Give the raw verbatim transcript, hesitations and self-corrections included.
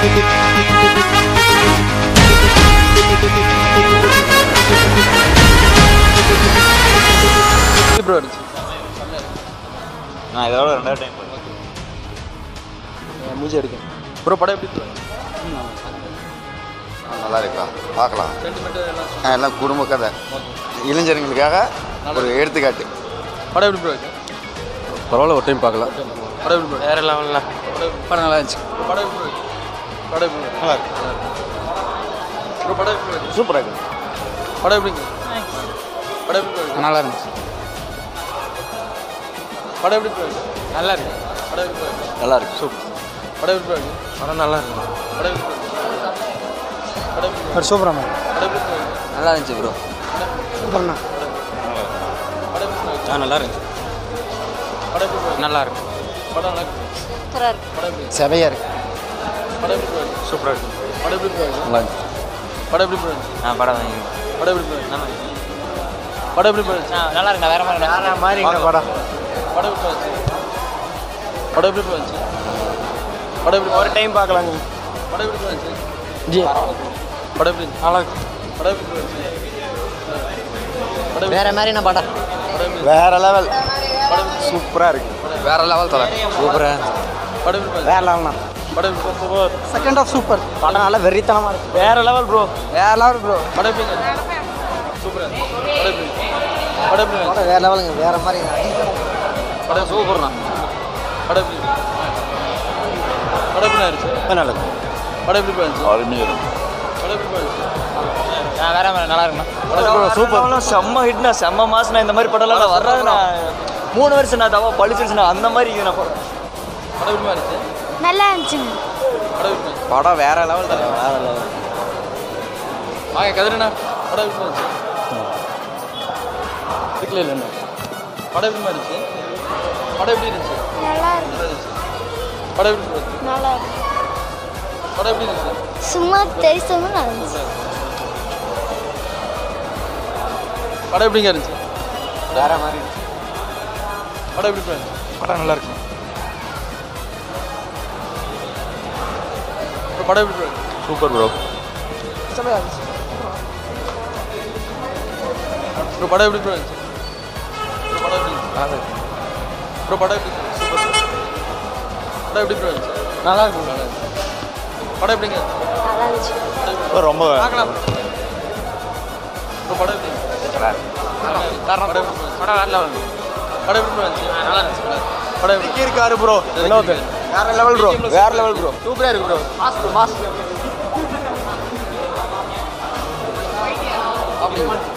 Bro நான் இதோட ரெண்டாவது டைம் மூஞ்சி எடுக்க ப்ரோ படம் எப்படி ப்ரோ நல்லா இருக்கா பார்க்கலாம். எல்லாம் குடும்ப கதை இளைஞர்களுக்காக ஒரு எடுத்துக்காட்டு. படம் எப்படி ப்ரோ இருக்கு? பரவாயில்ல, ஒரு டைம் பார்க்கலாம். படம் எப்படி ப்ரோ? வேற லெவலில் படம் நல்லா இருந்துச்சு. படம் எப்படி ப்ரோ? படம் எப்படி நல்லா இருக்கு ப்ரோ? படம் எப்படி ப்ரோ? சூப்பராக இருக்கு. படம் எப்படிங்க? படம் எப்படி ப்ரோ? நல்லா இருந்துச்சு. படம் எப்படி ப்ரோ? நல்லா இருக்கு. படம் எப்படி ப்ரோ? நல்லா இருக்கு. சூப்பர். படம் எப்படி ப்ரோ? படம் நல்லா இருக்கு. படம் எப்படி ப்ரோ? படம் எப்படி ப்ரோ? சூப்பராக படம் எப்படி ப்ரோ? நல்லா இருந்துச்சு ப்ரோ. சூப்பர்ண்ணா. படம் எப்படி ப்ரோ? ஆ நல்லா இருந்துச்சு. படம் எப்படி ப்ரோ? நல்லா இருக்கு. படம் நல்லா இருக்கு. சூப்பராக இருக்கு. படம் எப்படி? செவையாக இருக்கு. படம் எப்படி ப்ரோ? சூப்பராக இருக்கு. படம் எப்படி ப்ரோ? நல்லா இருந்துச்சு. படம் எப்படி ப்ரோ? ஆ படம் வாங்கி படம் எப்படி ப்ரோ? படம் எப்படி ப்ரோ? ஆ நல்லா இருக்குண்ணா. வேற மாதிரி வேற மாதிரி படம். படம் எப்படி ப்ரோ? படம் எப்படி ப்ரோ? படம் எப்படி? ஒரு டைம் பார்க்கலாங்க. படம் எப்படி ப்ரோ? ஜி படம் எப்படி? நல்லா இருக்கு. படம் எப்படி ப்ரோ? படம் வேற மாதிரி என்ன படம்? படம் எப்படி? வேற லெவல். படம் சூப்பராக இருக்கு. வேற லெவல் தலை. சூப்பராக. படம் எப்படி ப்ரோ? வேற லெவல்ண்ணா. படம் எப்படி ப்ரோ? Second half super. படம் நல்லா வெறித்தனமாக இருக்கு. வேற லெவல் ப்ரோ. வேற லெவல் ப்ரோ. படம் எப்படி? சூப்பரா. படம் எப்படி? படம் எப்படி? படம் வேற லெவலுங்க. வேற மாதிரி படம் சூப்பர்ண்ணா. படம் எப்படி? படம் எப்படி ஆயிடுச்சு? நல்லா இருக்கு. படம் எப்படி போயிடுச்சு? அருமையாக இருக்கு. படம் எப்படி போயிடுச்சு? ஆ வேற மாதிரி நல்லா இருக்குண்ணா. சூப்பர். செம்ம ஹிட்னா செம்ம மாசுனா இந்த மாதிரி படம்லாம் வர்றாதுண்ணா. மூணு வருஷம் நான் தவா பழிச்சிருச்சுண்ணா அந்த மாதிரி இது நான் படம். படம் எப்படி ஆயிடுச்சு? நல்லா இருந்துச்சுங்க. படம் எப்படி? படம் வேற லெவல் தான். வேற லெவல். வாங்க கதிரண்ணா. படம் எப்படி ஆயிடுச்சு? இதுக்குள்ள இல்லைண்ணா. படம் எப்படி ஆயிடுச்சு? படம் எப்படி இருந்துச்சு? நல்லா இருக்கு. நல்லா இருந்துச்சு. படம் எப்படி போச்சு? நல்லா இருக்கு. படம் எப்படி இருந்துச்சு? சும்மா தெரிசமும் நல்லா இருந்துச்சு. படம் எப்படிங்க இருந்துச்சு? வேற மாதிரி படம் எப்படி போயிடுச்சு? படம் நல்லா இருக்கு. அப்புறம் படம் எப்படி போயிடுச்சு? Super bro. அப்புறம் படம் எப்படி போயிடுச்சு? அப்புறம் படம் எப்படி? அப்புறம் படம் எப்படி? சூப்பர். படம் எப்படி போயிடுச்சு? நல்லா இருக்கு. நல்லா இருந்துச்சு. படம் எப்படிங்க? நல்லா இருந்துச்சு. ரொம்ப பார்க்கலாம். அப்புறம் படம் எப்படி? படம் எப்படி போயிடுச்சு? படம் வேற லெவல். படம் எப்படி போயிடுச்சு? நல்லா இருந்துச்சு. படம் எப்படி இருக்காரு ப்ரோ. வினோத் வேற லெவல் ப்ரோ. வேற லெவல் ப்ரோ. சூப்பராக இருக்கு ப்ரோ. மாஸ் மாஸ் அப்படி